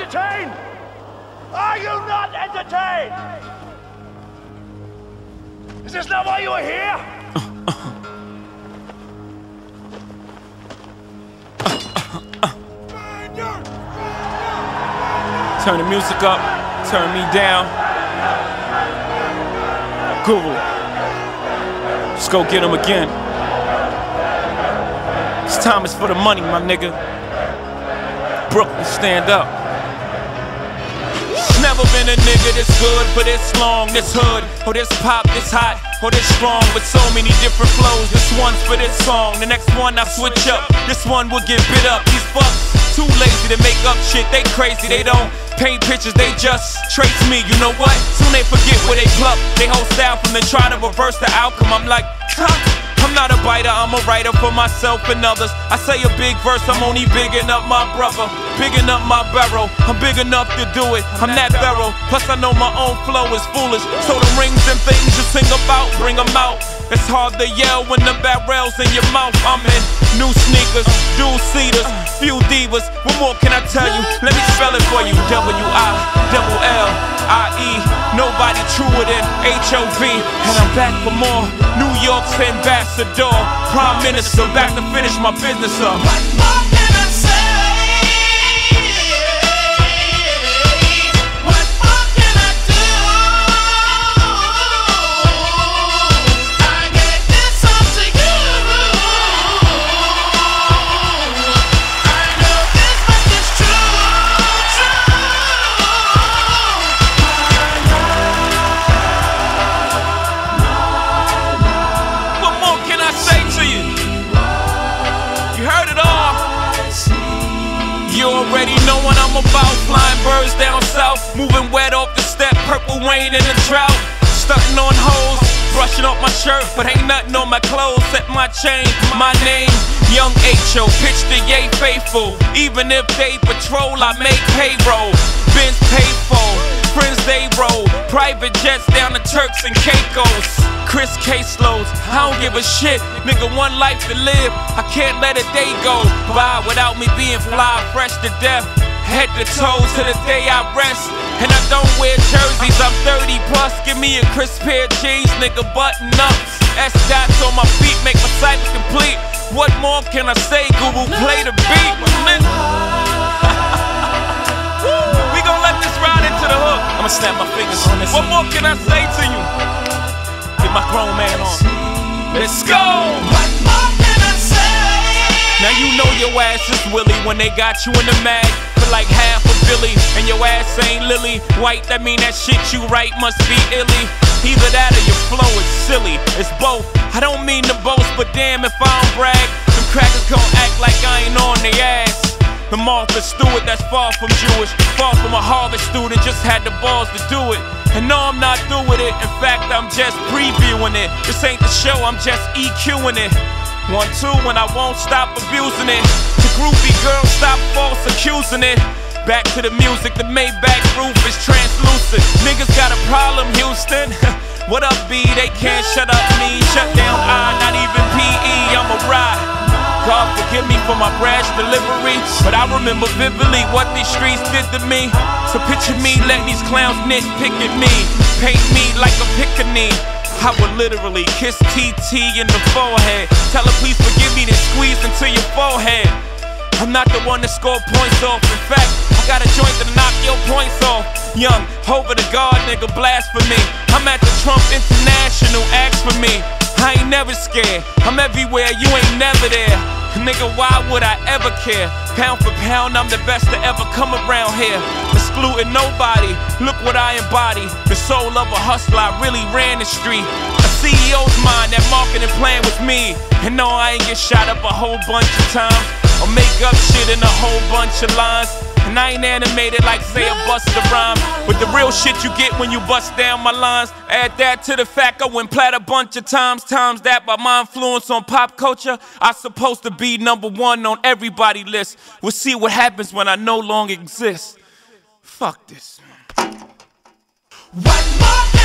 entertained? Are you not entertained? Is this not why you are here? Turn the music up, turn me down. Guru, let's go get him again. This time is for the money, my nigga. Brooklyn, stand up. Never been a nigga this good for this long, this hood, or this pop, this hot, or this strong, with so many different flows. This one's for this song, the next one I switch up. This one will get bit up. These fucks too lazy to make up shit, they crazy, they don't paint pictures, they just trace me. You know what? Soon they forget where they pluck. They whole style from the try to reverse the outcome. I'm like, I'm not a biter, I'm a writer for myself and others. I say a big verse, I'm only bigging up my brother, bigging up my barrel. I'm big enough to do it, I'm that thorough. Plus I know my own flow is foolish, so the rings and things you sing about, bring them out. It's hard to yell when the barrel's in your mouth. I'm in new sneakers, dual seaters, few divas. What more can I tell you? Let me spell it for you. W-I-double-L-I-E. Nobody truer than H-O-V. And I'm back for more. New York's ambassador, prime minister, back to finish my business up. What more can I say? What more can I do? I gave this all to you. I know this much is true. What more can I say to you? You heard it all. You already know what I'm about. Flying birds down south, moving wet off the step. Purple rain in the drought. Stunting on hoes, brushing off my shirt, but ain't nothing on my clothes except my chain. My name, Young H.O. Pitch the yay faithful. Even if they patrol, I make payroll. Benz paid for, friends they roll. Private jets down to Turks and Caicos. Chris caseloads, I don't give a shit. Nigga, one life to live, I can't let a day go by without me being fly, fresh to death. Head to toe to the day I rest. And I don't wear jerseys, I'm 30 plus. Give me a crisp pair of jeans, nigga, button ups. S-dots on my feet, make my cycle complete. What more can I say, Guru? Play the beat, my nigga. We gon' let this ride into the hook. I'ma snap my fingers on this. What more can I say to you? Get my grown man on. Let's go! What more can I say? Now you know your ass is Willie when they got you in the mag for like half a Billy, and your ass ain't Lily White. That mean that shit you write must be illy. Either that or your flow is silly. It's both. I don't mean to boast, but damn if I don't brag, them crackers gon' act like I ain't on their ass. The Martha Stewart that's far from Jewish, far from a Harvard student, just had the balls to do it. And no, I'm not through with it. In fact, I'm just previewing it. This ain't the show, I'm just EQing it. 1, 2, when I won't stop abusing it. The groupie girl, stop false accusing it. Back to the music, the Maybach roof is translucent. Niggas got a problem, Houston. What up, B? They can't shut up me. Shut down I, not even PE, I'm a ride. God forgive me for my brash delivery, but I remember vividly what these streets did to me. So picture me letting these clowns nitpick at me, paint me like a pickaninny. I would literally kiss TT in the forehead, tell her please forgive me, then squeeze into your forehead. I'm not the one to score points off. In fact, I got a joint to knock your points off. Young, over the guard, nigga, blasphemy. I'm at the Trump International, ask for me. I ain't never scared, I'm everywhere, you ain't never there. Nigga, why would I ever care? Pound for pound, I'm the best to ever come around here. Excluding nobody, look what I embody. The soul of a hustler, I really ran the street. A CEO's mind, that marketing plan was me. And no, I ain't get shot up a whole bunch of times, or make up shit in a whole bunch of lines. And I ain't animated like say a Busta Rhymes. With the real shit you get when you bust down my lines. Add that to the fact I went plat a bunch of times. Times that by my influence on pop culture, I supposed to be #1 on everybody's list. We'll see what happens when I no longer exist. Fuck this. What more